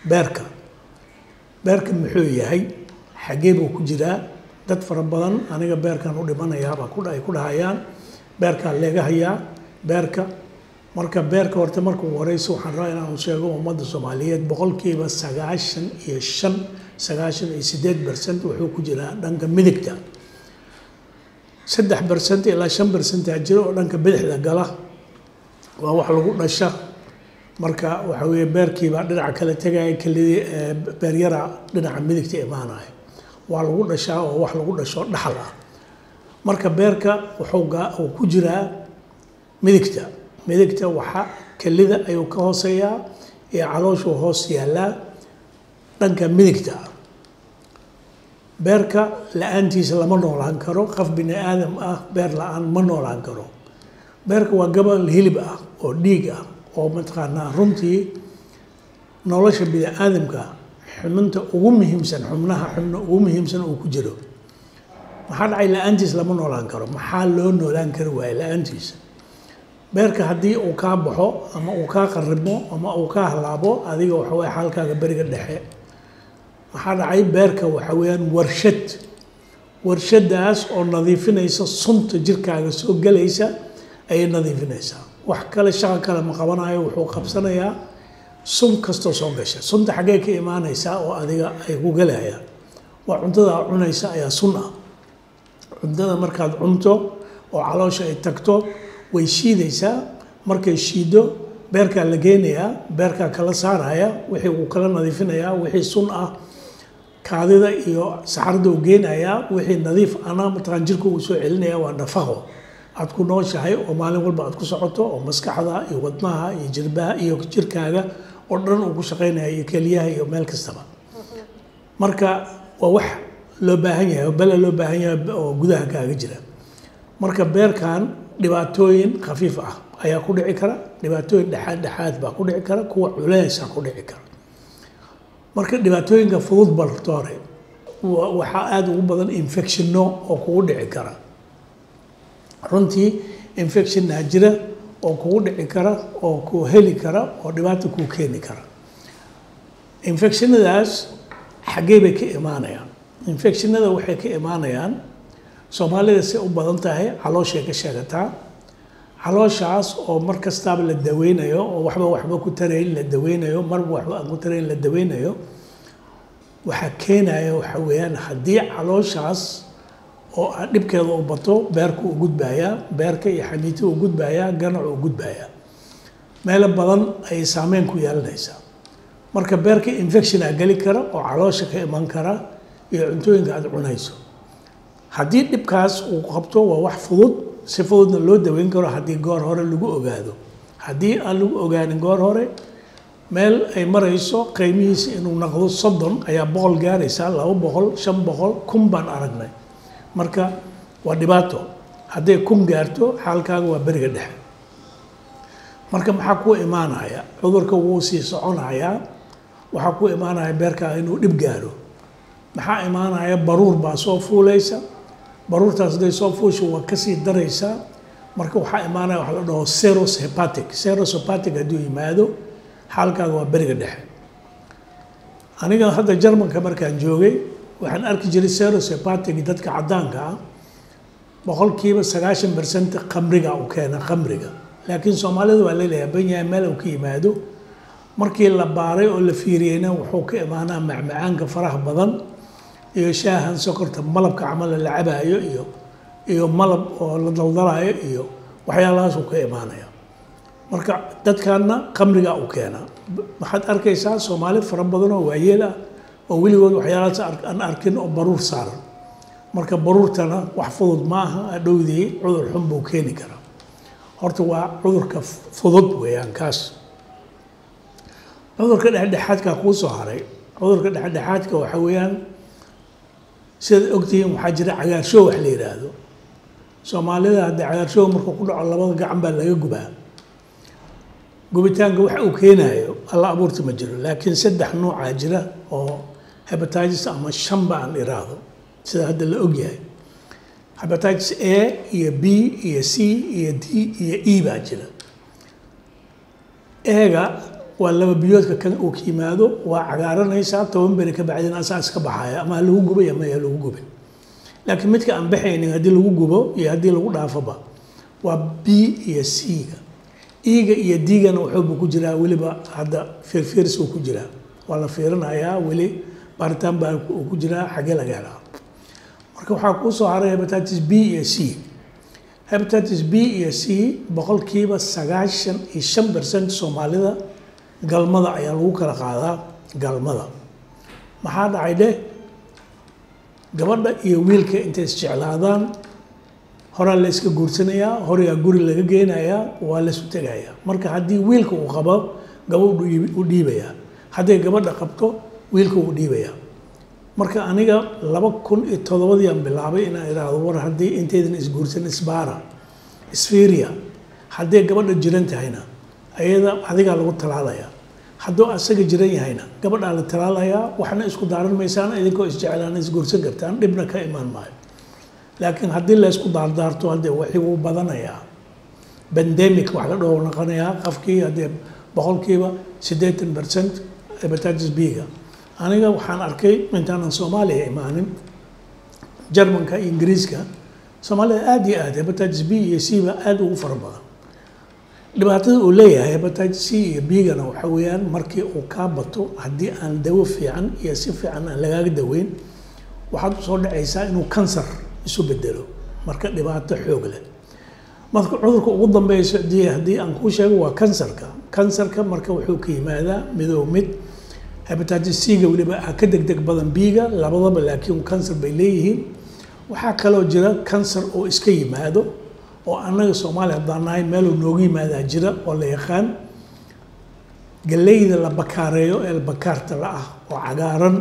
beerka muxuu yahay xagee buu ku jiraa dad fara badan aniga beerkan u dhimanayaa baa ku dhahayaan beerka leega hayaa beerka marka beerka horta markuu wareyso waxaan rabaa inaan sheego ummadda Soomaaliyeed boqolkiiba 98% wuxuu ku jiraa dhanka midigta 3% ilaa 5% jiro oo dhanka bidixda gala waa wax lagu dhasha marka waxa weeye beerkiiba dhinaca kale tagay kalidii beeryara dhinaca midigta imaanaya waa lagu dhashaa oo wax lagu dhasho dhaxal ah marka beerka wuxuu ku jiraa midigta waxa kalida ayuu ka hooseeyaa ee calooshu hoos yaala dhanka midigta beerka la'aantiisa lama noolaan karo qof bini aadam ah beer la'aan ma noolaan karo beerka waa gabal hilib ah oo dhiig ah oo mataqaanaa runtii nolosha bini aadamka xubinta ugu muhiimsan xubna ugu muhiimsan uu ku jiro maxaa dhacay la'aantiisa lama noolaan karo maxaa loo noolaan karo waay la'aantiisa beerka haddii uu ka baxo ama uu ka qarrimo ama uu ka halaabo adiga waxa way xalkaaga bariga dhexe waxaa dhacay beerka waxa weeyaan warshadaas oo nadiifinaysa sunta jirkaaga soo galaysa ay nadiifinaysaa wax kale shaqo kale ma qabanayo wuxuu qabsanayaa sun kasta soo gasha sunta xagee ka imaanaysa oo adiga ay ku galayaan waa cuntada cunaysa ayaa sun ah cuntada markaad cunto oo caloosha ay tagto way shiidaysaa markay shiido beerka la geenayaa beerka kala saaraya wixii uu kala nadiifinayaa wixii sun ah kaadida iyo saxarada uu geenayaa wixii nadiif ana mataqaan jirku uu soo celinaya waa nafaqo aad ku nooshahay oo maalin walba aad ku socoto oo maskaxda iyo wadnaha iyo jilbaha iyo jirkaaga oo dhan uu ku shaqeynaya iyo kaliyaha iyo meel kastaba marka waa wax loo baahan yahay oo bala loo baahan yahay oo gudaha kaaga jira marka beerkan dhibaatooyin khafiif ah ayaa ku dhici kara dhibaatooyin dhaxaad baa ku dhici kara kuwa culays ah ku dhici kara marka dhibaatooyinka fudud baltoore waxa aad ugu badan infectionno oo kugu dhici kara runtii infection jira oo kugu dhici kara oo ku heli kara oo dhibaato ku keeni kara infectionnadaas xagee bay ka imaanayaan infectionnada waxay ka imaanayaan Soomaalida si u badan tahay calooshay ka sheegataa calooshaas oo mar kastaba la daweynayo oo waxba ku tareyn la daweynayo marba waxba ku tareyn la daweynayo waxa keenaya waxa weeyaan haddii calooshaas oo dhibkeeda u bato beerku u gudbaya beerka iyo xamiito u gudbaya ganac u gudbaya meel badan ay saameyn ku yeelanaysaa marka beerka infection gali kara oo caloosha ka iman kara iyo cuntooyinka aad cunayso haddii dhibkaas uu qabto waa wax fudud si fududna loo daweyn karo haddii goor hore lagu ogaado haddii aan lagu ogaanin goor hore meel ay marayso qiimihiisa inuu noqdo 30 ayaa 100 gaaraysa 200 500 kun baan aragnay marka waa dhibaato hadday kun gaarto xaalkaaga waa bariga dhexe marka maxaa ku imaanaya cudurka wuu sii soconayaa waxaa ku imaanaya beerkaaga inuu dhib gaaro maxaa imaanaya baruur baa soo fuulaysa baruurtaas day soo fuusho waa ka sii daraysaa marka waxaa imaanaya wax la dhaho cirrhosis hepatic hadduu yimaado xaalkaaga waa bariga dhexe aniga hadda Jarmanka markaan joogay waxaan arki jiray cirrhosis hepatic dadka cadaanka ah boqolkiiba 90% khamriga uu keena khamriga laakiin Soomaalida waa leeyahay banyahay meel uu ka yimaado markii la baaray oo la fiiriyayna wuxuu ka imaanaa macmacaanka faraha badan iyo shaahan sokorta malabka camal la cabayo iyo malab oo la daldalayo iyo waxyaalahaas uu ka imaanaya marka dadkana khamriga uu keena waxaad arkaysaa Soomaali fara badan oo waayeel ah oo weligood waxyaalahaas aan arkin oo baruur saaran marka baruurtana wax fudud maaha adowdii cudur xun buu keeni karaa horta waa cudurka fudud weeyaan kaas cudurka dhexdhexaadka ku soo haray cudurka dhexdhexaadka waxa weeyaan sida ogtiin waxaa jira cagaarshow wax la yiraahdo Soomaalida hadda cagaarshow markuu ku dhaco labada gacan baa laga gubaa gubitaanka waxa uu keenayo alla abuurta ma jiro laakiin saddex nooc jira oo hepatitis ama shamba aan iraado sida hadda la og yahay hepatitis A iyo B iyo C iyo D iyo E baa jira eega laba biyoodka kan uu ka yimaado waa cagaaranaysaa 10 beri ka bacdina asaas ka baxaya ama lagu gubay ama lagu gubay laakiin midka aan baxaynin hadii lagu gubo iyo hadii lagu dhaafaba waa B iyo C ga E-ga iyo D-gana wuxuu ku jiraa waliba hadda fiirfiirs uu ku jiraa waa la fiirinayaa wali baaritaan baa ku jiraa xagee laga helaa marka waxaa ku soo haray hepatitis B iyo C hepatitis B iyo C boqolkiiba 95% Soomaalida galmada ayaa lagu kala qaadaa galmada maxaa dhacay gabadha iyo wiilka intay isjeclaadaan hore la iska guursanayaa hore guri laga geenayaa waa la isu tagayaa marka hadii wiilka uu qabo gabadhu u dhiibayaa hadii gabadha qabto wiilka uu dhiibayaa marka aniga 2007 aan bilaabay inaan iraado war hadii inteedan isguursan isbaara isfiiriya hadii gabadha jiran tahayna ayada adiga lagu talaalaya hadduu asaga jiran yahayna gabadha la talaalaya waxna isku daaran meesaan idinkoo isjeclaan isguursan kartaan dibna ka imaan maayo laakiin hadii la isku daardaarto hadii wixii uu badanayaa pandemic wax la dhaho noqonaya qafkii hadii boqolkiiba 80% hepatitis B ga aniga waxaan arkay intaan Soomaaliya imaanin Jarmanka Ingiriiska Soomaaliya aad iyo aad hepatitis B iyo C ba aad ugu fara badan dhibaatada uu leeyahay hepatitis C iyo B gana waxa weeyaan markii uu ka bato hadii aan dawo fiican iyo si fiican aan laga daweyn waxaad soo dhacaysaa inuu kansar isu bedelo marka dhibaato xoog leh marka cudurka ugu dambeeyo hadii aan ku sheego waa kansarka marka wuxuu ka yimaadaa mid hepatitis C ga waliba ka degdeg badan B ga labadaba laakiin kansar bay leeyihiin waxa kale oo jira kansar oo iska yimaado oo anaga Soomaaliya hadanahay meel uu noogu yimaada jira oo la yaqaan galeyda la bakaareeyo ee bakaarta la ah oo cagaaran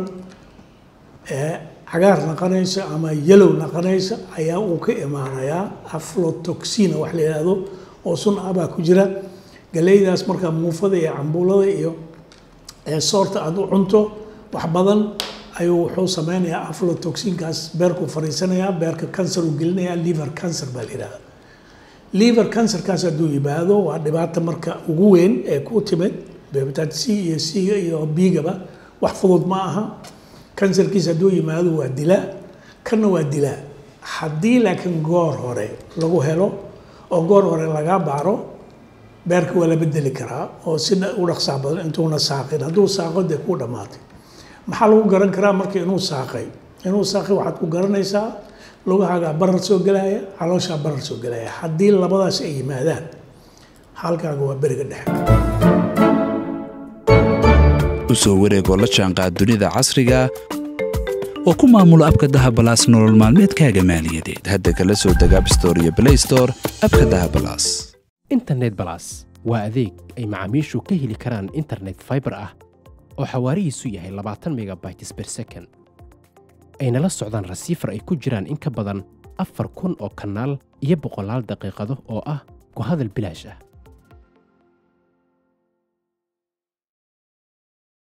cagaar naqanaysa ama yellow naqanaysa ayaa uu ka imaanayaa aflatoxin wax la yiraahdo oo sun aba ku jira galeydaas marka muufada iyo cambuulada iyo soorta aad u cunto wax badan ayuu wuxuu sameeyaa aflatoxin kaas beerku fariisanaya beerka kansar uu gelinaya liver cancer baa la yiraahdaa liver cancer kaas haduu yimaado waa dhibaato marka ugu weyn ee ku timid hepatitis C iyo C iyo B gaba wax fudud ma aha kansarkiisa haduu yimaado waa dilaa kana waa dilaa hadii laakiin goor hore lagu helo oo goor hore laga baaro beerka waa la bedeli karaa oo sida u dhaqso badan intuuna saaqin haduu saaqo ku dhamaatay maxaa lagu garan karaa markii inuu saaqay waxaad ku garanaysaa lugahaaga barar soo galaya caloosha barar soo galaya hadii labadaas ay yimaadaan halkaaga waa bariga dhexe usoo wareegoo la jaanqaad dunida casriga oo ku maamula abka Dahab Plus nolol maalmeedkaaga maaliyadeed hadda kala soo deg App Store iyo Play Store abka Dahab Plus Internet Plus waa adeeg ay macaamiishu ka heli karaan internet fiber ah oo xawaarihiisu yahay 20 megabytes per second ayna la socdaan receiver ay ku jiraan in ka badan 4,000 oo kanaal iyo 100 daqiiqado oo ah ku hadal bilaash ah